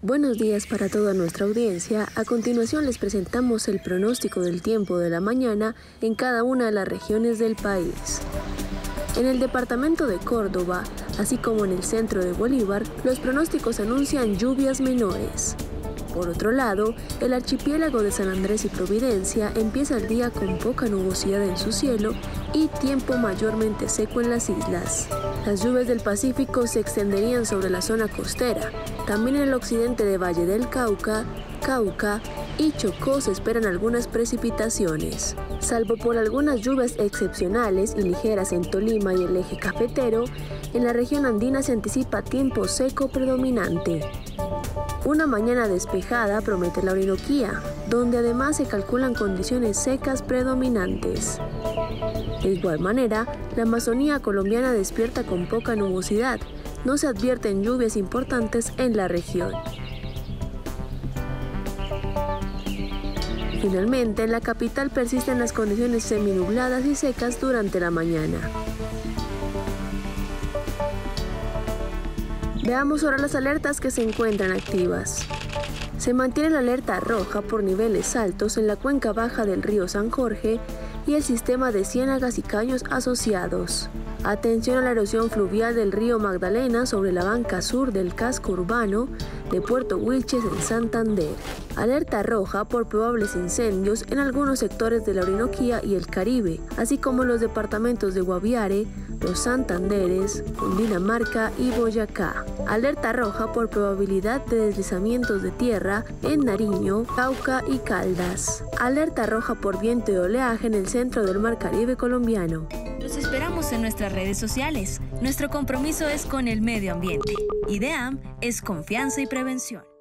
Buenos días para toda nuestra audiencia. A continuación les presentamos el pronóstico del tiempo de la mañana en cada una de las regiones del país. En el departamento de Córdoba, así como en el centro de Bolívar, los pronósticos anuncian lluvias menores. Por otro lado, el archipiélago de San Andrés y Providencia empieza el día con poca nubosidad en su cielo y tiempo mayormente seco en las islas. Las lluvias del Pacífico se extenderían sobre la zona costera. También en el occidente de Valle del Cauca, Cauca y Chocó se esperan algunas precipitaciones. Salvo por algunas lluvias excepcionales y ligeras en Tolima y el eje cafetero, en la región andina se anticipa tiempo seco predominante. Una mañana despejada promete la Orinoquía, donde además se calculan condiciones secas predominantes. De igual manera, la Amazonía colombiana despierta con poca nubosidad. No se advierten lluvias importantes en la región. Finalmente, en la capital persisten las condiciones seminubladas y secas durante la mañana. Veamos ahora las alertas que se encuentran activas. Se mantiene la alerta roja por niveles altos en la cuenca baja del río San Jorge y el sistema de ciénagas y caños asociados. Atención a la erosión fluvial del río Magdalena sobre la banca sur del casco urbano de Puerto Wilches en Santander. Alerta roja por probables incendios en algunos sectores de la Orinoquía y el Caribe, así como en los departamentos de Guaviare, Los Santanderes, Cundinamarca y Boyacá. Alerta roja por probabilidad de deslizamientos de tierra en Nariño, Cauca y Caldas. Alerta roja por viento y oleaje en el centro del Mar Caribe colombiano. Los esperamos en nuestras redes sociales. Nuestro compromiso es con el medio ambiente. IDEAM es confianza y prevención.